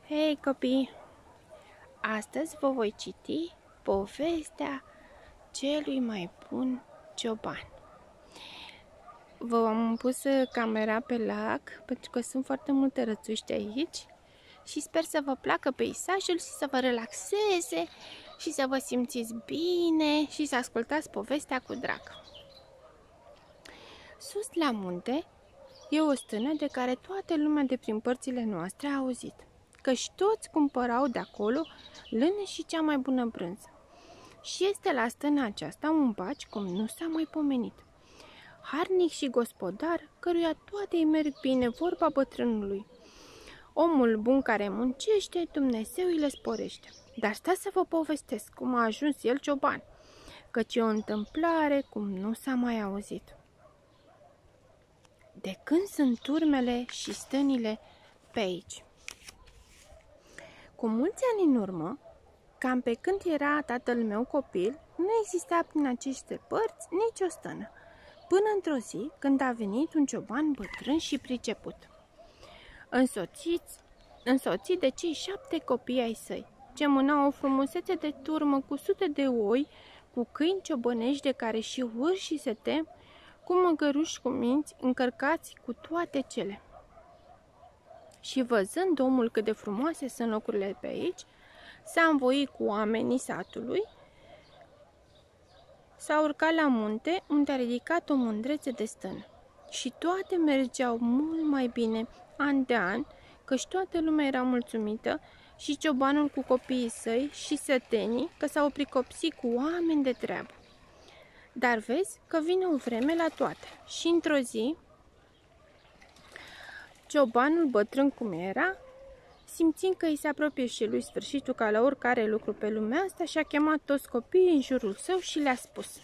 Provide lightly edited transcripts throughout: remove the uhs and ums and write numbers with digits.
Hei copii! Astăzi vă voi citi povestea celui mai bun cioban. V-am pus camera pe lac pentru că sunt foarte multe rățuște aici și sper să vă placă peisajul și să vă relaxeze și să vă simțiți bine și să ascultați povestea cu drag. Sus la munte e o stână de care toată lumea de prin părțile noastre a auzit, căci toți cumpărau de acolo lână și cea mai bună brânză. Și este la stâna aceasta un baci cum nu s-a mai pomenit, harnic și gospodar, căruia toate îi merg bine, vorba bătrânului. Omul bun care muncește, Dumnezeu îi le sporește. Dar stați să vă povestesc cum a ajuns el cioban, căci e o întâmplare cum nu s-a mai auzit. De când sunt turmele și stânile pe aici? Cu mulți ani în urmă, cam pe când era tatăl meu copil, nu exista prin aceste părți nicio stână, până într-o zi când a venit un cioban bătrân și priceput, însoțit de cei 7 copii ai săi, ce mânau o frumusețe de turmă cu sute de oi, cu câini ciobănești de care și urșii se tem, cu măgăruși cu minți încărcați cu toate cele. Și văzând omul cât de frumoase sunt locurile pe aici, s-a învoit cu oamenii satului, s-a urcat la munte, unde a ridicat o mândrețe de stână. Și toate mergeau mult mai bine, an de an, căci toată lumea era mulțumită, și ciobanul cu copiii săi și sătenii, că s-au pricopsit cu oameni de treabă. Dar vezi că vine o vreme la toate și într-o zi, ciobanul bătrân cum era, simțind că îi se apropie și lui sfârșitul ca la oricare lucru pe lumea asta, și-a chemat toți copiii în jurul său și le-a spus: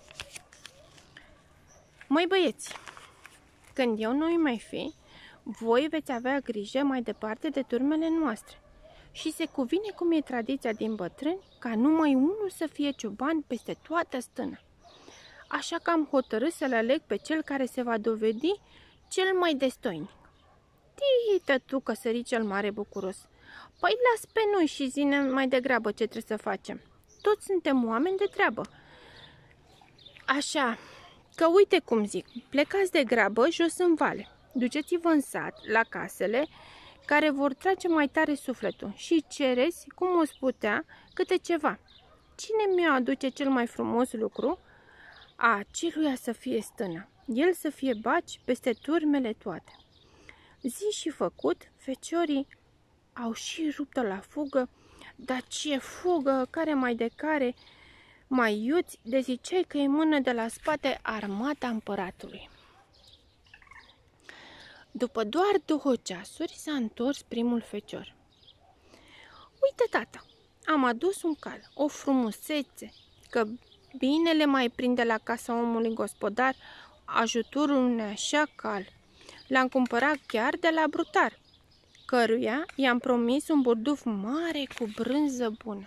Măi băieți, când eu nu-i mai fi, voi veți avea grijă mai departe de turmele noastre și se cuvine, cum e tradiția din bătrâni, ca numai unul să fie cioban peste toată stâna. Așa că am hotărât să-l aleg pe cel care se va dovedi cel mai destoinic. Tită tu, că sări cel mare bucuros. Păi las pe noi și zi-ne mai degrabă ce trebuie să facem. Toți suntem oameni de treabă. Așa că uite cum zic, plecați de grabă jos în vale. Duceți-vă în sat, la casele care vor trage mai tare sufletul și cereți, cum o putea, câte ceva. Cine mi-o aduce cel mai frumos lucru, aceluia să fie stână, el să fie baci peste turmele toate. Zi și făcut, feciorii au și rupt-o la fugă, dar ce fugă, care mai de care, mai iuți, de ziceai că îi mână de la spate armata împăratului. După doar 2 ceasuri s-a întors primul fecior. Uite, tată, am adus un cal, o frumusețe, că bine le mai prinde la casa omului gospodar ajutorul unui așa cal. L-am cumpărat chiar de la brutar, căruia i-am promis un burduf mare cu brânză bună.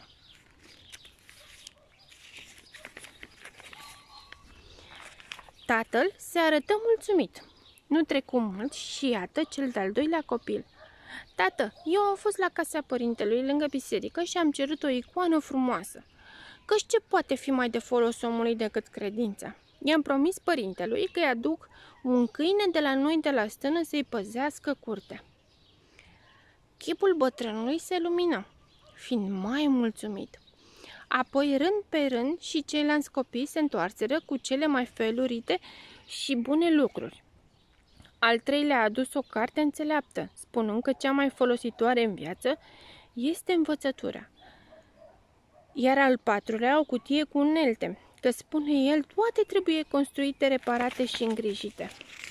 Tatăl se arătă mulțumit. Nu trecu mult și iată cel de-al 2-lea copil. Tată, eu am fost la casa părintelui lângă biserică și am cerut o icoană frumoasă, căci ce poate fi mai de folos omului decât credința? I-am promis părintelui că îi aduc un câine de la noi de la stână să-i păzească curtea. Chipul bătrânului se lumină, fiind mai mulțumit. Apoi, rând pe rând, și ceilalți copii se întoarseră cu cele mai felurite și bune lucruri. Al 3-lea a adus o carte înțeleaptă, spunând că cea mai folositoare în viață este învățătura. Iar al 4-lea o cutie cu unelte, că spune el, toate trebuie construite, reparate și îngrijite.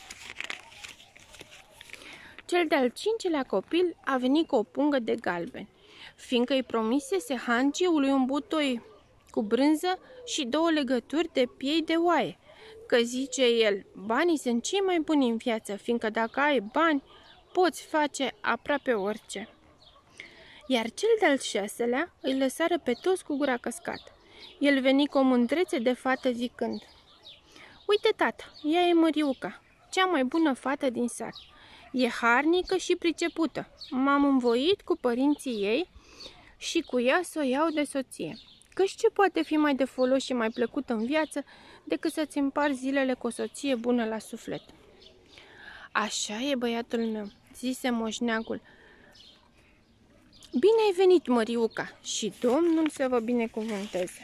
Cel de-al 5-lea copil a venit cu o pungă de galben, fiindcă îi promisese hangiului un butoi cu brânză și 2 legături de piei de oaie, că zice el, banii sunt cei mai buni în viață, fiindcă dacă ai bani, poți face aproape orice. Iar cel de-al 6-lea îi lăsară pe toți cu gura căscată. El veni cu o mândrețe de fată zicând: Uite, tată, ea e Măriuca, cea mai bună fată din sat. E harnică și pricepută. M-am învoit cu părinții ei și cu ea să o iau de soție. Căci ce poate fi mai de folos și mai plăcut în viață decât să-ți împarți zilele cu o soție bună la suflet? Așa e, băiatul meu, zise moșneagul. Bine ai venit, Măriuca, și Domnul să vă binecuvânteze.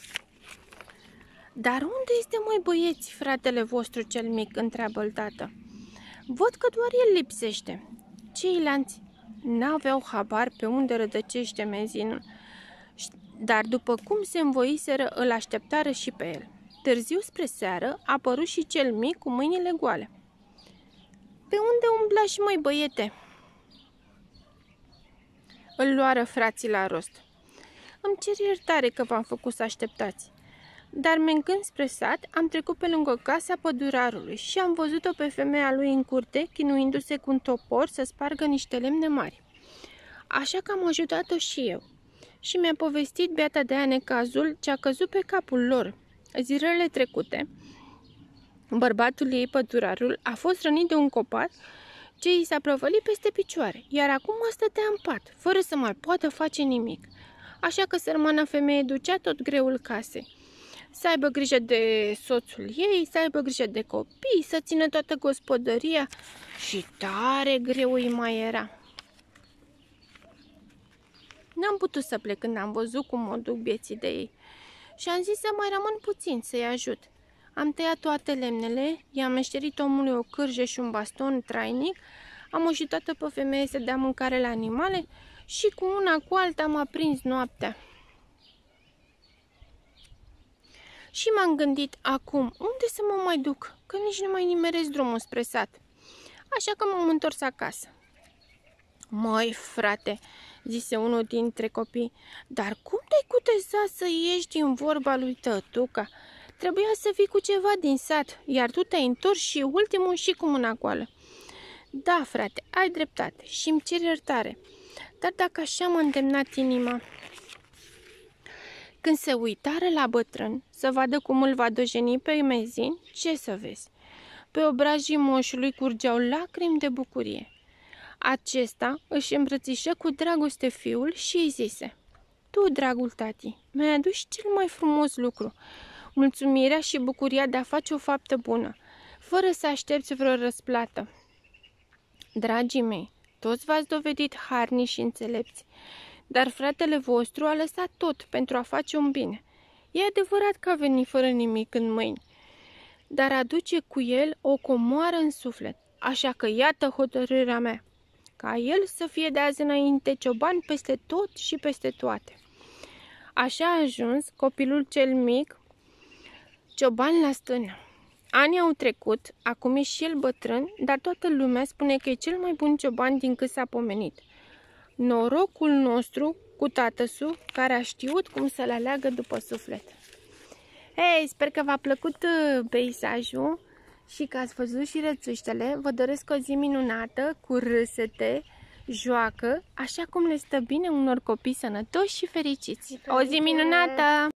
Dar unde este, măi băieți, fratele vostru cel mic? Întreabă-l tată. Văd că doar el lipsește. Ceilalți n-aveau habar pe unde rădăcește mezinul, dar după cum se învoiseră, îl așteptară și pe el. Târziu spre seară a apărut și cel mic cu mâinile goale. Pe unde umblași, măi băiete? Îl luară frații la rost. Îmi cer iertare că v-am făcut să așteptați. Dar mergând spre sat, am trecut pe lângă casa pădurarului și am văzut-o pe femeia lui în curte, chinuindu-se cu un topor să spargă niște lemne mari. Așa că am ajutat-o și eu. Și mi-a povestit beata de ea necazul ce a căzut pe capul lor. Zilele trecute, bărbatul ei, pădurarul, a fost rănit de un copac ce i s-a prăvălit peste picioare, iar acum stătea în pat, fără să mai poată face nimic. Așa că sărmana femeie ducea tot greul casei. Să aibă grijă de soțul ei, să aibă grijă de copii, să țină toată gospodăria și tare greu îi mai era. N-am putut să plec când am văzut cum o duc vieții de ei și am zis să mai rămân puțin să-i ajut. Am tăiat toate lemnele, i-am meșterit omului o cârjă și un baston trainic, am ajutat-o pe femeie să dea mâncare la animale și cu una cu alta am aprins noaptea. Și m-am gândit acum, unde să mă mai duc, că nici nu mai nimeresc drumul spre sat. Așa că m-am întors acasă. Măi, frate, zise unul dintre copii, dar cum te-ai cutezat să ieși din vorba lui tătuca? Trebuia să fii cu ceva din sat, iar tu te-ai întors și ultimul și cu mâna goală. Da, frate, ai dreptate și îmi cer iertare, dar dacă așa m-a îndemnat inima. Când se uitară la bătrân să vadă cum îl va dojeni pe mezin, ce să vezi? Pe obrajii moșului curgeau lacrimi de bucurie. Acesta își îmbrățișă cu dragoste fiul și îi zise: Tu, dragul tati, mi-ai adus cel mai frumos lucru, mulțumirea și bucuria de a face o faptă bună, fără să aștepți vreo răsplată. Dragii mei, toți v-ați dovedit harnici și înțelepți, dar fratele vostru a lăsat tot pentru a face un bine. E adevărat că a venit fără nimic în mâini, dar aduce cu el o comoară în suflet, așa că iată hotărârea mea, ca el să fie de azi înainte cioban peste tot și peste toate. Așa a ajuns copilul cel mic cioban la stână. Anii au trecut, acum e și el bătrân, dar toată lumea spune că e cel mai bun cioban din cât s-a pomenit. Norocul nostru cu tatăsu, care a știut cum să-l aleagă după suflet. Hei, sper că v-a plăcut peisajul și că ați văzut și rățuștele. Vă doresc o zi minunată, cu râsete, joacă, așa cum le stă bine unor copii sănătoși și fericiți. O zi minunată!